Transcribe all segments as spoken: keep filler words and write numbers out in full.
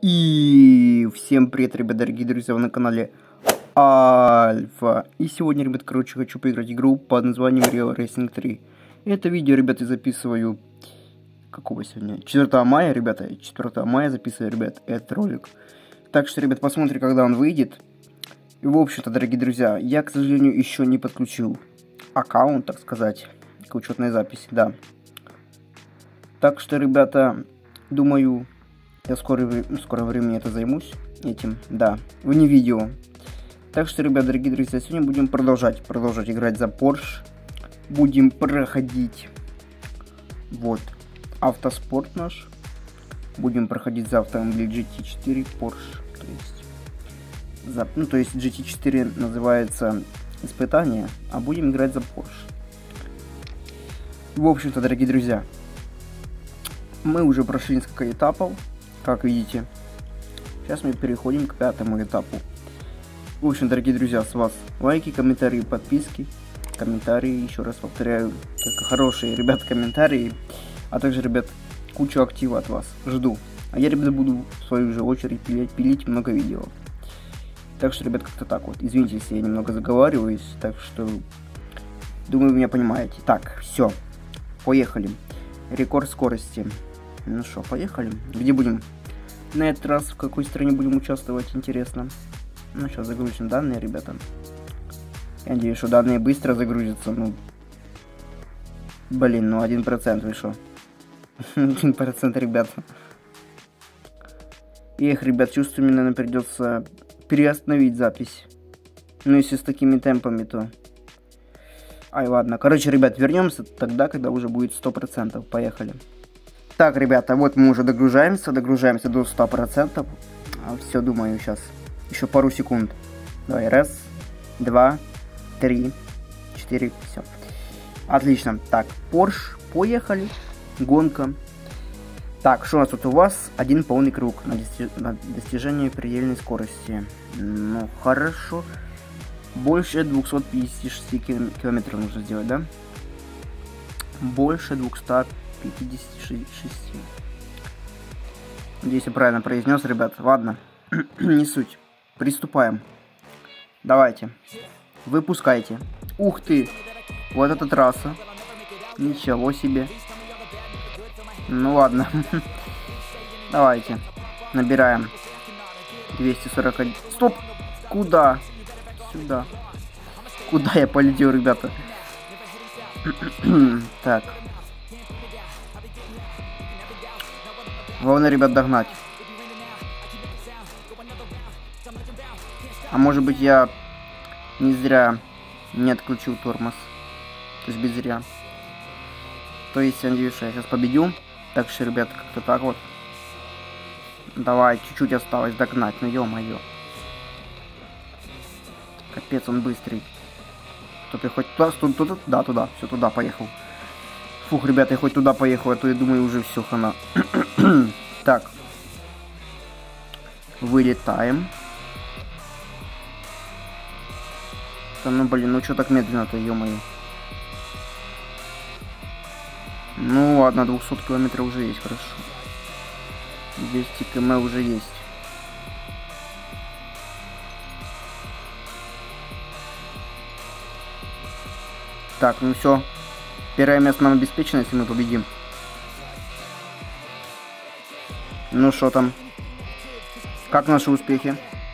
И всем привет, ребят, дорогие друзья, вы на канале Альфа. И сегодня, ребят, короче, хочу поиграть игру под названием Rio Racing три. Это видео, ребят, я записываю... Какого сегодня? четвёртого мая, ребята. четвёртого мая записываю, ребят, этот ролик. Так что, ребят, посмотрим, когда он выйдет. И, в общем-то, дорогие друзья, я, к сожалению, еще не подключил аккаунт, так сказать, к учетной записи, да. Так что, ребята, думаю... Я в скорое, в скорое время это займусь этим, да, вне видео. Так что, ребят, дорогие друзья, сегодня будем продолжать, продолжать играть за Porsche. Будем проходить, вот, автоспорт наш. Будем проходить за автомобиль джи ти четыре Porsche. То есть, за, ну, то есть джи ти четыре называется испытание, а будем играть за Porsche. В общем-то, дорогие друзья, мы уже прошли несколько этапов. Как видите, сейчас мы переходим к пятому этапу. В общем, дорогие друзья, с вас лайки, комментарии, подписки. Комментарии, еще раз повторяю, только хорошие, ребят, комментарии. А также, ребят, кучу актива от вас. Жду. А я, ребят, буду в свою же очередь пилить, пилить много видео. Так что, ребят, как-то так вот. Извините, если я немного заговариваюсь. Так что, думаю, вы меня понимаете. Так, все. Поехали. Рекорд скорости. Ну что, поехали. Где будем? На этот раз в какой стране будем участвовать, интересно. Ну, сейчас загрузим данные, ребята. Я надеюсь, что данные быстро загрузятся. Ну, блин, ну один процент вышел. один процент, ребята. Эх, ребят, чувствую, мне, наверное, придется переостановить запись. Ну, если с такими темпами, то... Ай, ладно. Короче, ребят, вернемся тогда, когда уже будет сто процентов. Поехали. Так, ребята, вот мы уже догружаемся, догружаемся до ста процентов. Все, думаю, сейчас еще пару секунд. Давай, раз, два, три, четыре, все. Отлично. Так, Porsche, поехали. Гонка. Так, что у нас тут у вас? Один полный круг на, дости на достижение предельной скорости. Ну, хорошо. Больше двухсот пятидесяти шести километров нужно сделать, да? Больше двухсот пятидесяти шести. Надеюсь, я правильно произнес, ребят. Ладно, не суть. Приступаем. Давайте. Выпускайте. Ух ты! Вот эта трасса. Ничего себе. Ну ладно. Давайте. Набираем. двести сорок один. Стоп! Куда? Сюда. Куда я полетел, ребята? Так. Главное, ребят, догнать. А может быть, я не зря не отключил тормоз. То есть без зря. То есть, я надеюсь, что я сейчас победю. Так что, ребят, как-то так вот. Давай, чуть-чуть осталось догнать. Ну, ё-моё. Капец, он быстрый. Кто приходит туда, туда, да, туда. Все, туда поехал. Фух, ребята, я хоть туда поехал, а то я думаю, уже все, хана. Так. Вылетаем. Да ну, блин, ну что так медленно-то, ё-моё. Ну ладно, двести километров уже есть, хорошо. двести километров уже есть. Так, ну все. Первое место нам обеспечено, если мы победим. Ну что там? Как наши успехи?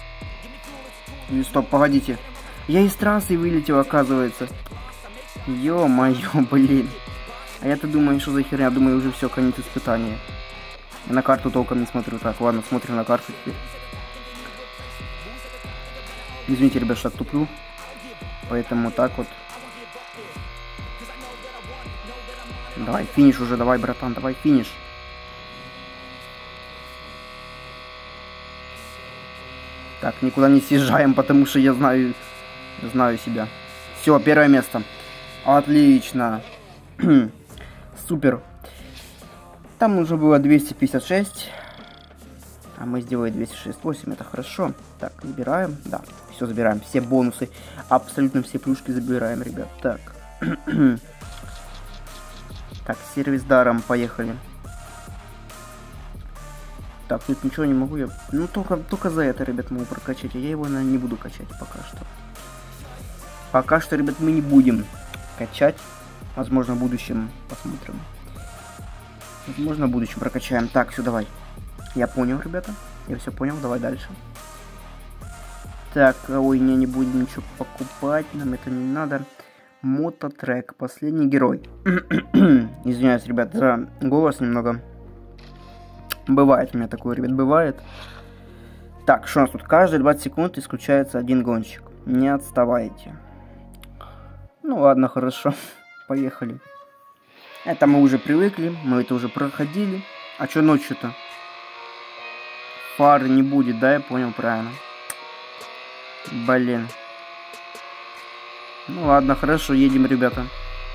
И стоп, погодите. Я из трассы вылетел, оказывается. Ё-моё, блин. А я-то думаю, что за херня? Думаю, уже все, конец испытания. Я на карту толком не смотрю. Так, ладно, смотрим на карту теперь. Извините, ребят, что так туплю. Поэтому так вот. Давай, финиш уже, давай, братан, давай, финиш. Так, никуда не съезжаем, потому что я знаю, знаю себя. Все, первое место. Отлично. Супер. Там уже было двести пятьдесят шесть. А мы сделали двести шестьдесят восемь, это хорошо. Так, забираем, да, все забираем. Все бонусы, абсолютно все плюшки забираем, ребят. Так. Так, сервис даром, поехали. Так, тут ничего не могу я... Ну, только, только за это, ребят, могу прокачать. А я его, наверное, не буду качать пока что. Пока что, ребят, мы не будем качать. Возможно, в будущем посмотрим. Возможно, в будущем прокачаем. Так, все, давай. Я понял, ребята. Я все понял, давай дальше. Так, ой, не, не будем ничего покупать. Нам это не надо. Мототрек. Последний герой. Извиняюсь, ребят, за голос немного. Бывает у меня такое, ребят, бывает. Так, что у нас тут? Каждые двадцать секунд исключается один гонщик. Не отставайте. Ну ладно, хорошо. Поехали. Это мы уже привыкли. Мы это уже проходили. А что ночью-то? Фары не будет, да? Я понял правильно. Блин. Ну ладно, хорошо, едем, ребята.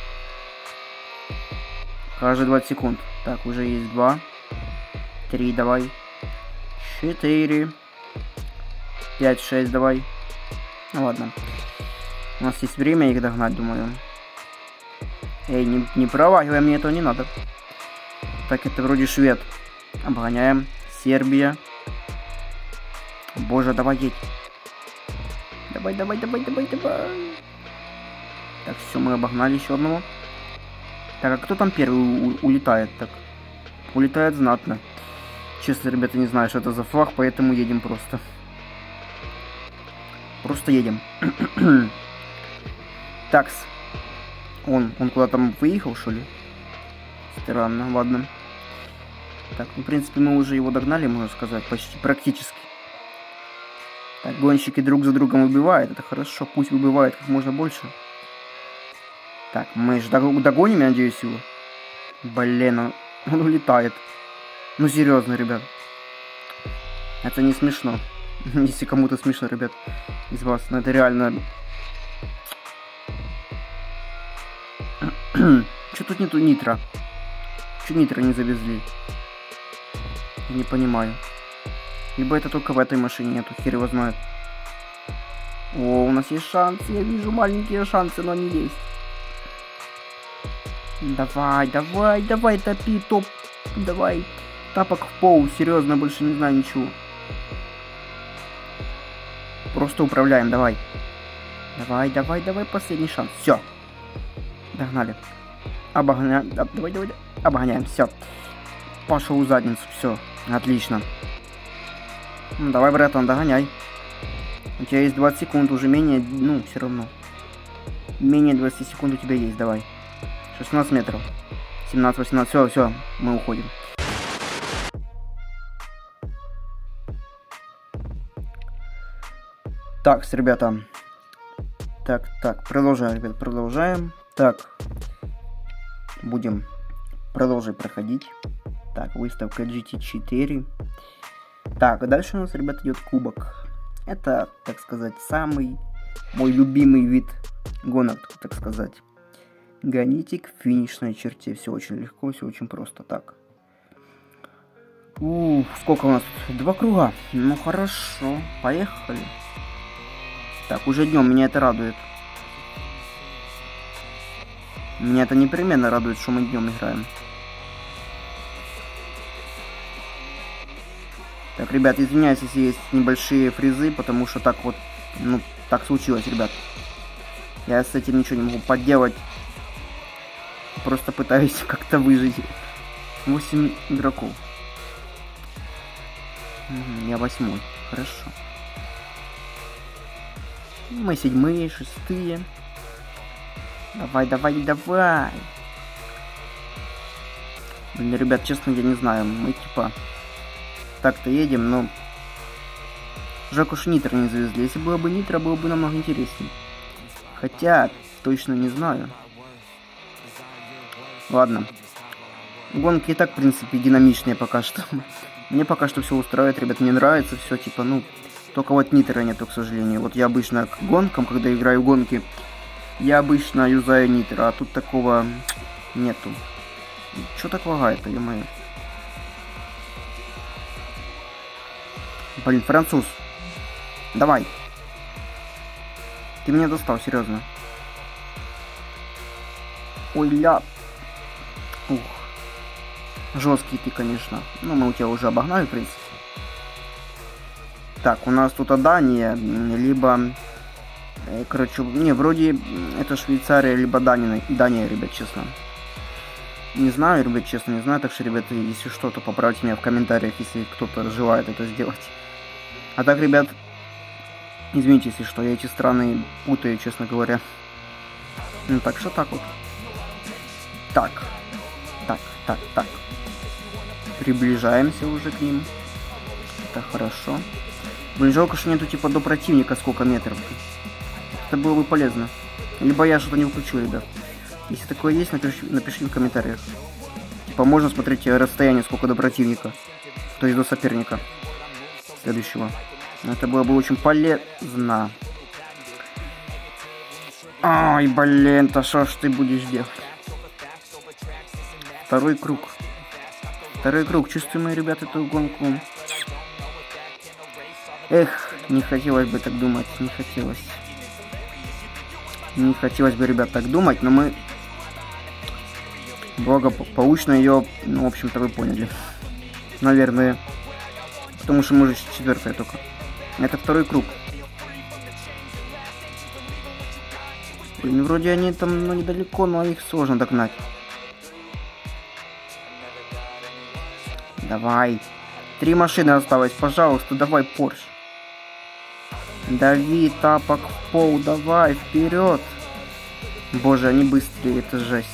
Каждые двадцать секунд. Так, уже есть два. Три, давай. Четыре. Пять, шесть, давай. Ну ладно. У нас есть время их догнать, думаю. Эй, не, не проваливай, мне этого не надо. Так, это вроде швед. Обгоняем. Сербия. Боже, давай едь. Давай, давай, давай, давай, давай. Так, все, мы обогнали еще одного. Так, а кто там первый улетает? Так, улетает знатно. Честно, ребята, не знаю, что это за флаг, поэтому едем просто. Просто едем. Такс. Он, он куда там выехал, что ли? Странно, ладно. Так, ну, в принципе, мы уже его догнали, можно сказать, почти, практически. Так, гонщики друг за другом убивают, это хорошо, пусть выбивает как можно больше. Так, мы же догоним, я надеюсь, его. Блин, он, он улетает. Ну, серьезно, ребят. Это не смешно. Если кому-то смешно, ребят, из вас. Но это реально... Че тут нету нитро? Че нитро не завезли? Я не понимаю. Либо это только в этой машине нету, хер его знает. О, у нас есть шанс. Я вижу маленькие шансы, но они есть. Давай, давай, давай, топи, топ. Давай. Тапок в пол, серьезно, больше не знаю ничего. Просто управляем, давай. Давай, давай, давай, последний шанс. Все. Догнали. Обгоняем. Давай, давай, обгоняем. Все. Пошел в задницу. Все. Отлично. Ну, давай, братан, догоняй. У тебя есть двадцать секунд, уже менее, ну, все равно. Менее двадцати секунд у тебя есть, давай. шестнадцать метров. семнадцать, восемнадцать, все, все, мы уходим. Так, ребята. Так, так, продолжаем, ребят, продолжаем. Так, будем продолжить проходить. Так, выставка джи ти четыре. Так, дальше у нас, ребят, идет кубок. Это, так сказать, самый мой любимый вид гонок, так сказать. Гоните к финишной черте. Все очень легко, все очень просто. Так. Ух, сколько у нас тут? Два круга. Ну хорошо, поехали. Так, уже днем, меня это радует. Меня это непременно радует, что мы днем играем. Так, ребят, извиняюсь, если есть небольшие фризы, потому что так вот, ну, так случилось, ребят. Я с этим ничего не могу поделать. Просто пытаюсь как-то выжить. восемь игроков. Угу, я восьмой. Хорошо. Мы седьмые, шестые. Давай, давай, давай. Блин, ребят, честно, я не знаю. Мы типа так-то едем, но жалко, что нитро не завезли. Если было бы нитро, было бы намного интереснее. Хотя, точно не знаю. Ладно. Гонки и так, в принципе, динамичные пока что. Мне пока что все устраивает, ребят. Мне нравится все, типа, ну... Только вот нитро нету, к сожалению. Вот я обычно к гонкам, когда играю в гонки, я обычно юзаю нитро, а тут такого нету. Чё так лагает-то, ё-моё? Блин, француз. Давай. Ты меня достал, серьезно. Ой, ля. Ух. Жесткий ты, конечно. Ну, мы у тебя уже обогнали, в принципе. Так, у нас тут Дания, либо... Короче, не, вроде это Швейцария, либо Дания, Дания, ребят, честно. Не знаю, ребят, честно, не знаю. Так что, ребята, если что, то поправьте меня в комментариях, если кто-то желает это сделать. А так, ребят, извините, если что, я эти страны путаю, честно говоря. Ну, так что так вот. Так. Так, так, так. Приближаемся уже к ним. Это хорошо. Блин, жалко, что нету типа до противника сколько метров. Это было бы полезно. Либо я что-то не включу, ребят. Если такое есть, напиши, напишите в комментариях. Типа можно смотреть расстояние сколько до противника. То есть до соперника. Следующего. Это было бы очень полезно. Ай, блин, то что ж ты будешь делать? Второй круг. Второй круг. Чувствуем мы, ребята, эту гонку. Эх, не хотелось бы так думать. Не хотелось. Не хотелось бы, ребят, так думать, но мы благополучно ее, ну, в общем-то, вы поняли. Наверное. Потому что мы уже четвертая только. Это второй круг. Блин, вроде они там, ну, недалеко, но их сложно догнать. Давай. Три машины осталось, пожалуйста, давай, Порш. Дави, тапок в пол, давай, вперед. Боже, они быстрее, это жесть.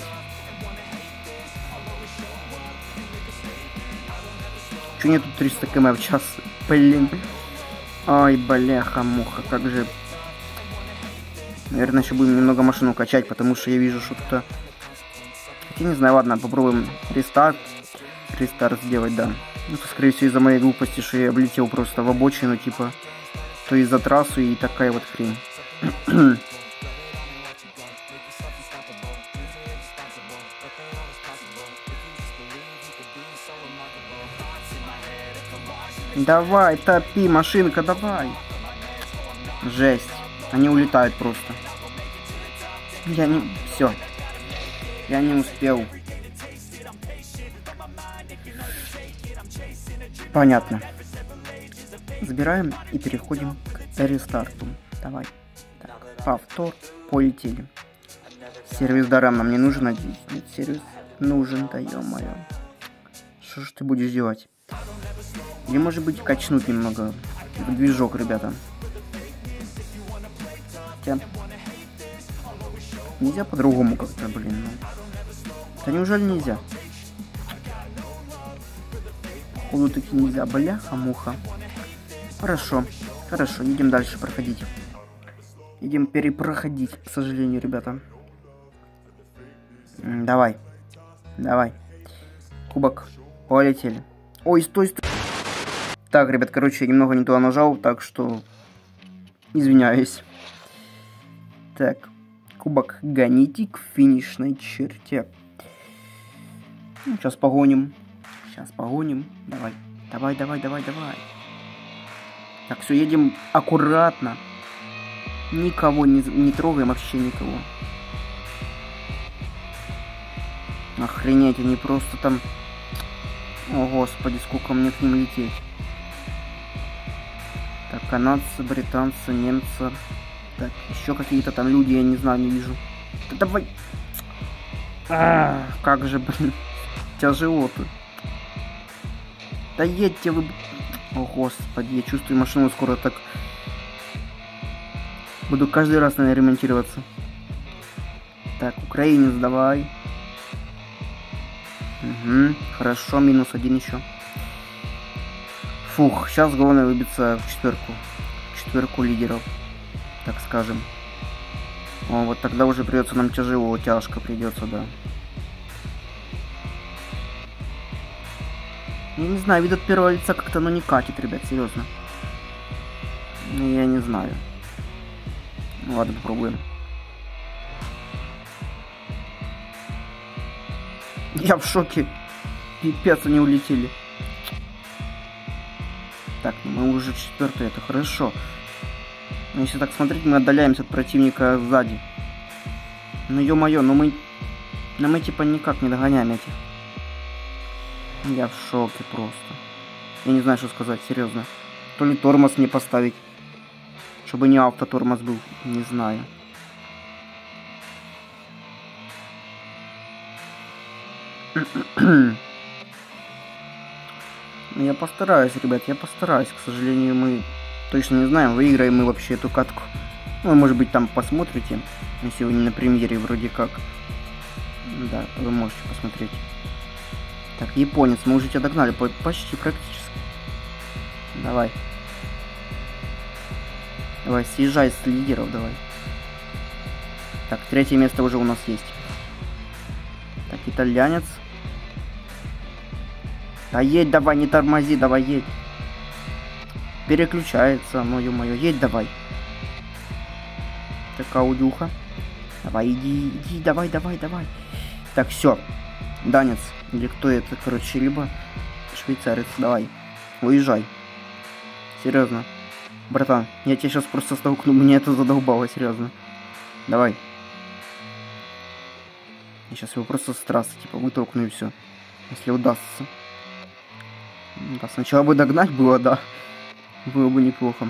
Чё нету триста километров в час? Блин. Ай, бляха-муха, как же... Наверное, еще будем немного машину качать, потому что я вижу что-то... Хотя не знаю, ладно, попробуем рестарт. Рестарт сделать, да. Ну, это, скорее всего, из-за моей глупости, что я облетел просто в обочину, типа... То из-за трассу и такая вот хрень. Давай, топи, машинка, давай. Жесть. Они улетают просто. Я не... Все. Я не успел. Понятно. Забираем и переходим к рестарту. Давай. Так, повтор. Полетели. Сервис даром нам не нужен, надеюсь. Нет, сервис нужен, да ё-моё. Что ж ты будешь делать? Или, может быть, качнуть немного в движок, ребята. Хотя... Нельзя по-другому как-то, блин. Ну... Да неужели нельзя? Походу таки нельзя. Бляха-муха. Хорошо. Хорошо, едем дальше проходить. Идем перепроходить, к сожалению, ребята. Давай. Давай. Кубок. Полетели. Ой, стой, стой. Так, ребят, короче, я немного не туда нажал, так что... Извиняюсь. Так. Кубок гоните к финишной черте. Ну, сейчас погоним. Сейчас погоним. Давай. Давай, давай, давай, давай. Так, все, едем аккуратно. Никого не, не трогаем, вообще никого. Охренеть, они просто там... О, господи, сколько мне к ним лететь. Так, канадцы, британцы, немцы. Так, еще какие-то там люди, я не знаю, не вижу. Да давай. А, как же, блин. Тяжело-то. Да едьте вы... О, господи, я чувствую, машину скоро так... Буду каждый раз, наверное, ремонтироваться. Так, украинец, давай. Угу, хорошо, минус один еще. Фух, сейчас главное выбиться в четверку. В четверку лидеров, так скажем. О, вот тогда уже придется нам тяжело, тяжко придется, да. Я не знаю, вид от первого лица как-то, ну, не катит, ребят, серьезно. Ну, я не знаю. Ну, ладно, попробуем. Я в шоке. Пипец, они улетели. Так, ну мы уже четвертый, это хорошо. Но если так смотреть, мы отдаляемся от противника сзади. Ну, ё-моё, ну мы... Ну мы типа никак не догоняем этих. Я в шоке просто. Я не знаю, что сказать, серьезно. То ли тормоз не поставить. Чтобы не автотормоз был. Не знаю. Я постараюсь, ребят, я постараюсь. К сожалению, мы точно не знаем, выиграем мы вообще эту катку. Ну, может быть, там посмотрите. Если вы не на премьере, вроде как. Да, вы можете посмотреть. Так, японец, мы уже тебя догнали. Почти, практически. Давай. Давай, съезжай с лидеров, давай. Так, третье место уже у нас есть. Так, итальянец. Да едь давай, не тормози, давай едь. Переключается, ну ё-моё, едь давай. Так, аудюха. Давай, иди, иди, давай, давай, давай. Так, все. Данец. Или кто это, короче, либо швейцарец. Давай. Уезжай. Серьезно. Братан, я тебя сейчас просто столкну. Мне это задолбало, серьезно. Давай. Я сейчас его просто с трассы, типа, вытолкну и все. Если удастся. Да, сначала бы догнать было, да. Было бы неплохо.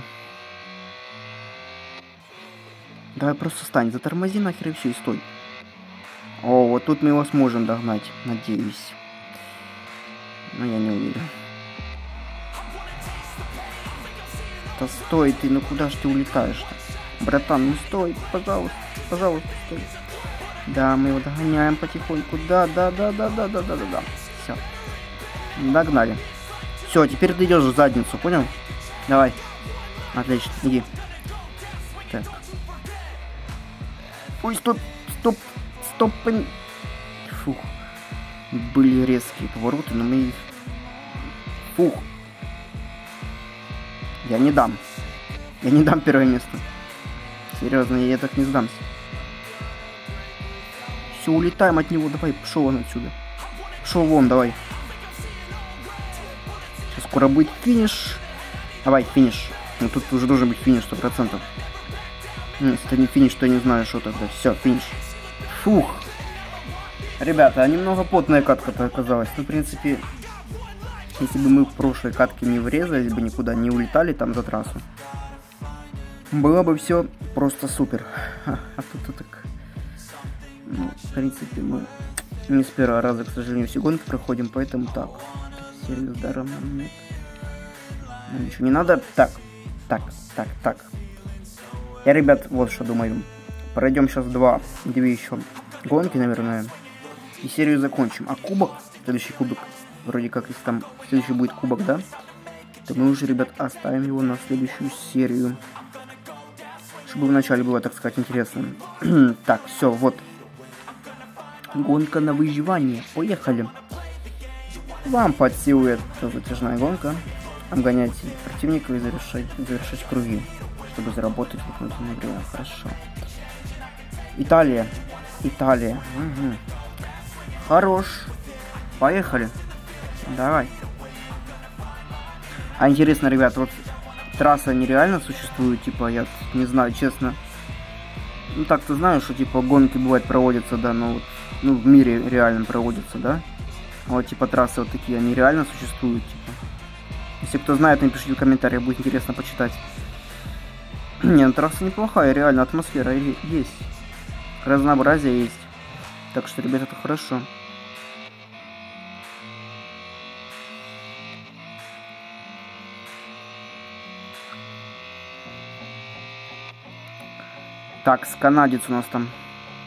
Давай просто стань, затормози нахер и все, и стой. О, вот тут мы его сможем догнать, надеюсь. Но я не уверен. Да стой ты, ну куда ж ты улетаешь-то? Братан, ну стой, пожалуйста, пожалуйста, стой. Да, мы его догоняем потихоньку. Да, да, да, да, да, да, да, да, да. Все. Догнали. Все, теперь ты идешь в задницу, понял? Давай. Отлично, иди. Так. Ой, стоп, стоп, стоп. Фух. Были резкие повороты, но мы их... Фух. Я не дам. Я не дам первое место. Серьезно, я так не сдамся. Все, улетаем от него. Давай, пошел он отсюда. Пошел вон, давай. Сейчас скоро будет финиш. Давай, финиш. Ну тут уже должен быть финиш сто процентов. Если это не финиш, то я не знаю, что тогда. Все, финиш. Фух. Ребята, немного потная катка-то оказалась. Ну, в принципе, если бы мы в прошлой катке не врезались бы никуда, не улетали там за трассу, было бы все просто супер. А, а тут так... Ну, в принципе, мы не с первого раза, к сожалению, все гонки проходим, поэтому так. Сервис даром нам нет. Ну, ничего не надо. Так, так, так, так. Я, ребят, вот что думаю. Пройдем сейчас два, две еще гонки, наверное, и серию закончим. А кубок, следующий кубок, вроде как, если там следующий будет кубок, да, то мы уже, ребят, оставим его на следующую серию. Чтобы вначале было, так сказать, интересно. Так, все, вот. Гонка на выживание. Поехали. Вам под силу эта затяжная гонка. Обгонять противника и завершать, завершать круги, чтобы заработать дополнительное время. Хорошо. Италия. Италия. Угу. Хорош. Поехали. Давай. А интересно, ребят, вот трасса нереально существует, типа, я не знаю, честно. Ну, так-то знаю, что, типа, гонки, бывает, проводятся, да, но вот, ну, в мире реально проводятся, да. А вот, типа, трассы вот такие, они реально существуют, типа. Если кто знает, напишите в комментариях, будет интересно почитать. Не, ну, трасса неплохая, реально, атмосфера есть. Разнообразие есть. Так что, ребят, это хорошо. Так, с канадец у нас там.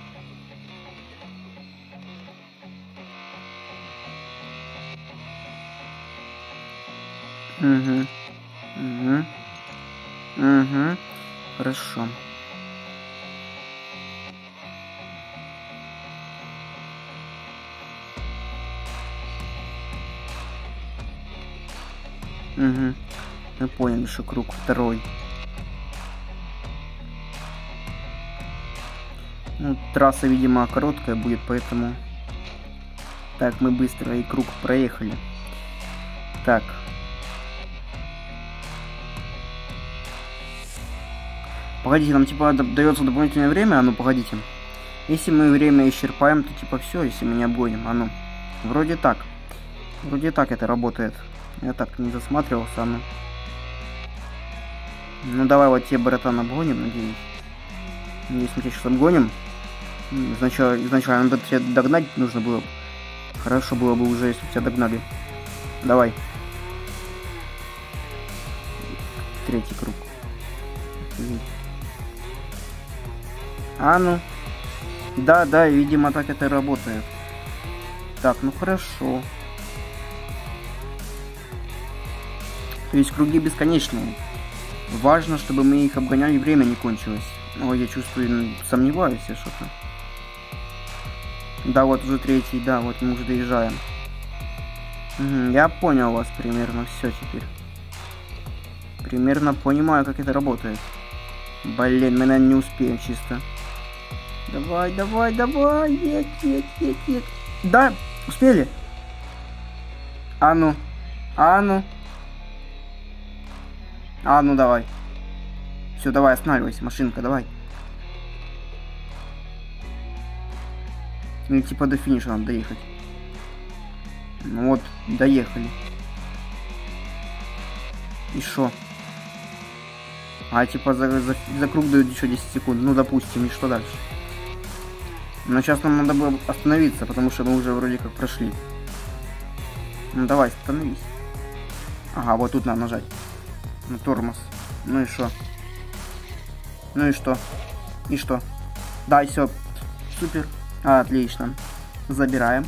Угу. Угу. Угу. Хорошо. Угу. Мы поняли, что круг второй. Ну, трасса, видимо, короткая будет, поэтому... Так, мы быстро и круг проехали. Так. Погодите, нам типа дается дополнительное время, а ну погодите. Если мы время исчерпаем, то типа все, если мы не обгоним, а ну. Вроде так. Вроде так это работает. Я так не засматривался, а ну. Ну давай вот тебе, братан, обгоним, надеюсь. Если мы тебя сейчас обгоним, изначально, изначально надо тебя догнать нужно было. Хорошо было бы уже, если бы тебя догнали. Давай. Третий круг. А ну. Да, да, видимо, так это работает. Так, ну хорошо. То есть круги бесконечные. Важно, чтобы мы их обгоняли, время не кончилось. Ой, я чувствую, сомневаюсь я что-то. Да, вот уже третий, да, вот мы уже доезжаем. Угу, я понял вас примерно все теперь. Примерно понимаю, как это работает. Блин, мы, наверное, не успеем чисто. Давай, давай, давай, едь, едь, едь, едь. Да, успели. А ну, а ну. А ну, давай. Все, давай, останавливайся, машинка, давай. Ну, типа до финиша надо доехать. Ну вот, доехали. И шо? А типа за, за, за круг дают еще десять секунд. Ну, допустим, и что дальше? Но сейчас нам надо было остановиться, потому что мы уже вроде как прошли. Ну, давай, остановись. Ага, вот тут надо нажать. На тормоз. Ну и что? Ну и что? И что? Да, все. Супер. Отлично. Забираем.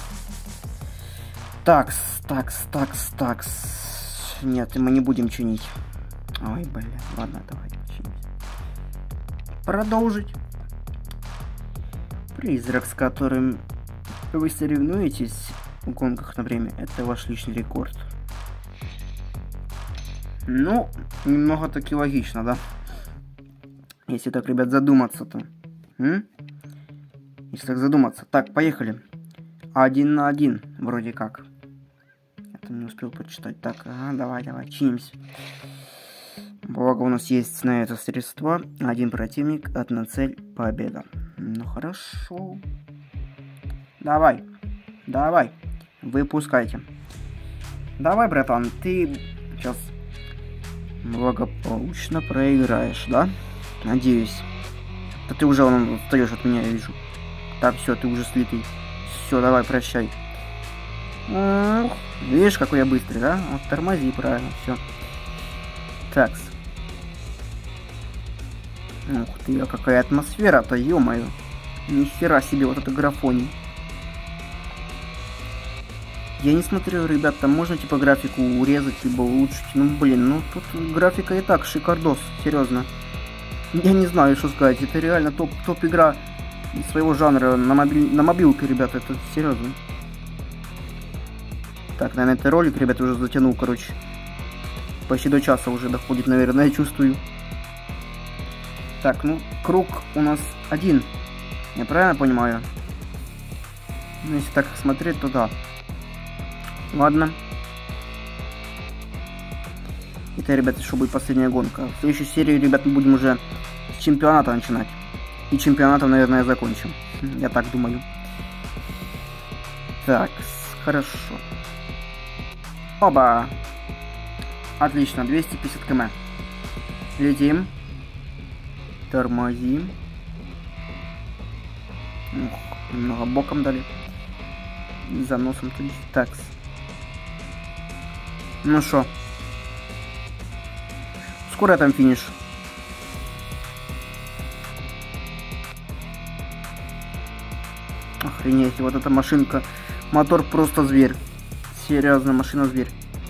Такс, такс, такс, такс. Нет, мы не будем чинить. Ой, блин. Ладно, давайте чинить. Продолжить. Призрак, с которым вы соревнуетесь в гонках на время, это ваш личный рекорд. Ну, немного таки логично, да? Если так, ребят, задуматься-то. М? Если так задуматься. Так, поехали. Один на один, вроде как. Это не успел прочитать. Так, ага, давай, давай, чинимся. Благо у нас есть на это средства. Один противник, одна цель, победа. Ну, хорошо. Давай, давай, выпускайте. Давай, братан, ты сейчас благополучно проиграешь, да? Надеюсь. Да ты уже он встаешь от меня, я вижу. Так, все, ты уже слитый. Все, давай, прощай. Ух, видишь, какой я быстрый, да? Вот тормози, правильно, все. Так. Ух ты, а какая атмосфера-то, ё-моё. Нихера себе, вот это графоний. Я не смотрю, ребята, можно типа графику урезать, либо улучшить. Ну, блин, ну тут графика и так шикардос, серьезно. Я не знаю, что сказать. Это реально топ, топ игра своего жанра на, мобиль, на мобилке, ребята, это серьезно. Так, наверное, это ролик, ребята, уже затянул, короче. Почти до часа уже доходит, наверное, я чувствую. Так, ну, круг у нас один. Я правильно понимаю? Ну, если так смотреть, то да. Ладно. Это, ребята, что будет последняя гонка. В следующей серии, ребят, мы будем уже с чемпионата начинать. И чемпионатом, наверное, закончим. Я так думаю. Так, хорошо. Оба! Отлично, двести пятьдесят километров. Летим. Тормозим. Ух, немного боком дали. За носом тут. Так. Ну шо. Скоро там финиш. Охренеть, вот эта машинка. Мотор просто зверь. Серьезно, машина зверь.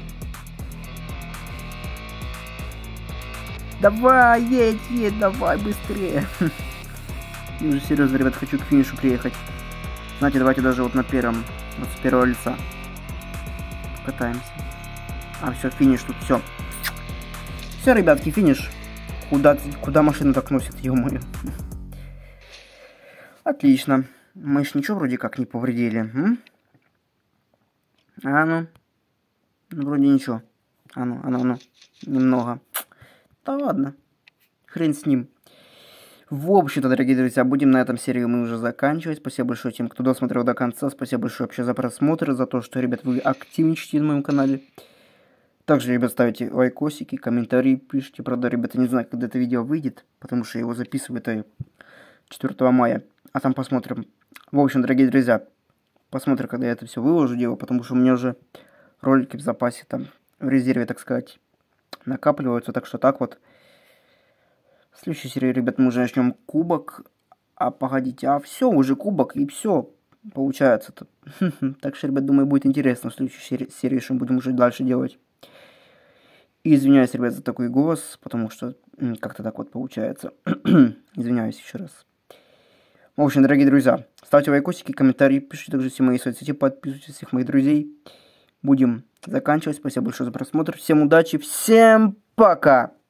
Давай, едь, едь, давай, быстрее. Я уже серьезно, ребят, хочу к финишу приехать. Знаете, давайте даже вот на первом, вот с первого лица катаемся. А, все, финиш тут, все. Все, ребятки, финиш. Куда, куда машина так носит, ё-моё. Отлично. Мы ж ничего вроде как не повредили. М? А ну. Ну, вроде ничего. А ну, а ну, а ну. Немного. Да ладно. Хрен с ним. В общем-то, дорогие друзья, будем на этом серию мы уже заканчивать. Спасибо большое тем, кто досмотрел до конца. Спасибо большое вообще за просмотр, за то, что, ребят, вы активничаете на моем канале. Также, ребят, ставите лайкосики, комментарии пишите. Правда, ребята, не знаю, когда это видео выйдет, потому что я его записываю это четвёртого мая. А там посмотрим. В общем, дорогие друзья, посмотрим, когда я это все выложу дело, потому что у меня уже ролики в запасе, там, в резерве, так сказать, накапливаются. Так что так вот. В следующей серии, ребят, мы уже начнем кубок. А погодите, а все, уже кубок, и все получается-то. Так что, ребят, думаю, будет интересно в следующей серии, что мы будем уже дальше делать. И извиняюсь, ребят, за такой голос, потому что как-то так вот получается. Извиняюсь еще раз. В общем, дорогие друзья, ставьте лайкосики, комментарии, пишите также все мои соцсети, подписывайтесь всех моих друзей. Будем заканчивать. Спасибо большое за просмотр. Всем удачи, всем пока!